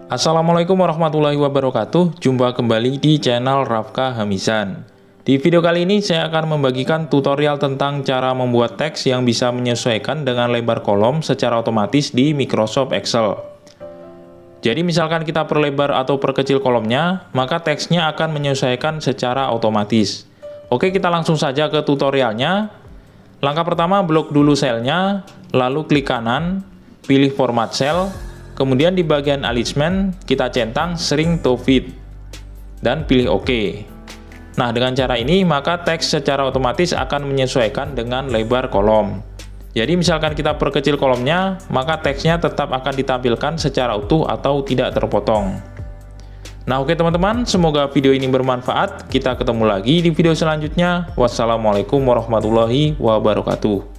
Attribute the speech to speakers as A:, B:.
A: Assalamualaikum warahmatullahi wabarakatuh. Jumpa kembali di channel Rafka Hamisan. Di video kali ini saya akan membagikan tutorial tentang cara membuat teks yang bisa menyesuaikan dengan lebar kolom secara otomatis di Microsoft Excel. Jadi misalkan kita perlebar atau perkecil kolomnya, maka teksnya akan menyesuaikan secara otomatis. Oke, kita langsung saja ke tutorialnya. Langkah pertama, blok dulu selnya, lalu klik kanan, pilih format cell. Kemudian di bagian alignment, kita centang shrink to fit, dan pilih OK. Nah, dengan cara ini, maka teks secara otomatis akan menyesuaikan dengan lebar kolom. Jadi, misalkan kita perkecil kolomnya, maka teksnya tetap akan ditampilkan secara utuh atau tidak terpotong. Nah, oke teman-teman, semoga video ini bermanfaat. Kita ketemu lagi di video selanjutnya. Wassalamualaikum warahmatullahi wabarakatuh.